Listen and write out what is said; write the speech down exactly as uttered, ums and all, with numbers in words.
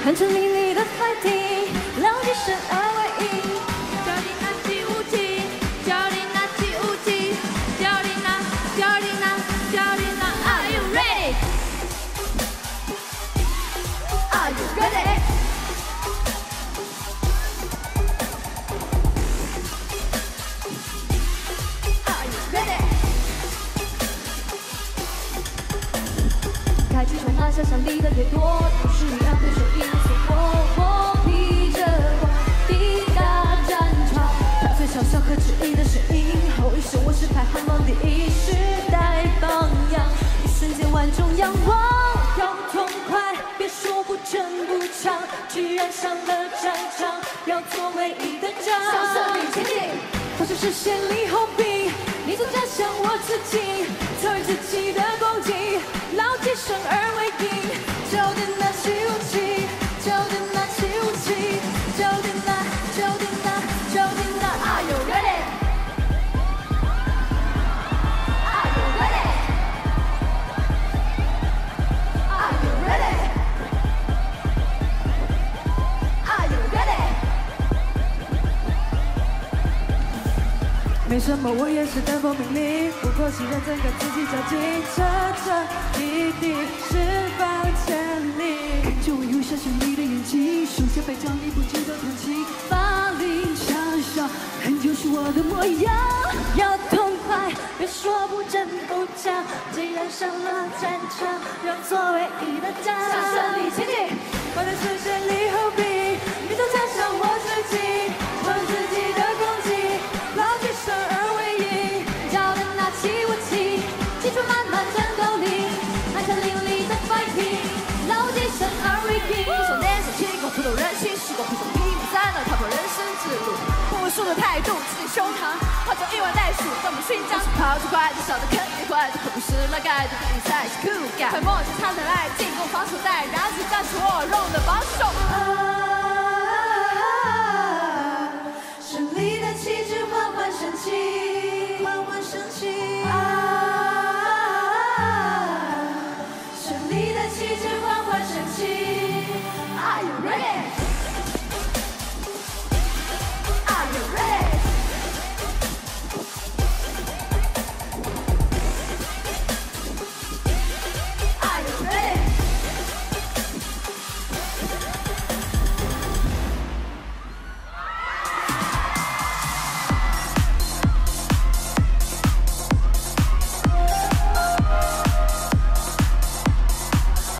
汗水淋漓的 fighting， 牢记生而为赢。教你拿起武器，教你拿起武器，教你拿，教你拿，教你拿。Are you ready? Are you ready? Are you ready? 开启冲马想象力的掠夺，同时让对手一无所获。我披着光，抵达战场，踏碎小小和质疑的声音，吼一声我是排行榜第一，时代榜样，一瞬间万众仰望。要痛快，别说不争不抢，居然上了战场，要做唯一的仗。向胜利前进，或是实现立后兵，你总假想我自己，超越自己的攻击，牢记生而为赢。就得拿起武器，就得拿起武器，就得拿，就得拿，就得拿。Are you ready? Are you ready? Are you ready? Are you ready? 没什么，我也是丹凤命令，不过是认真跟自己较劲，这这一定释放潜力。看着我有下绚丽的眼睛，手下百将你不知道叹气，发力强小，很就是我的模样。要痛快，别说不争不抢，既然上了战场，要做唯一的仗。向胜利前进，我的实现立后兵，你总假想我自己，我自己的攻击，牢记生而为赢。要能拿起武器，记住满满战斗力，汗汗淋漓的 fighting， 牢记生而为赢。手连手起，搞不懂人心，时光不手拼命在那踏破人生之路。不服输的态度，自己胸膛，化作一万袋鼠，这么勋章。跑得快，就晓得肯定快，这可不是来盖的比赛，是酷感。快默契他的来进攻防守带，然后战术我用的防守。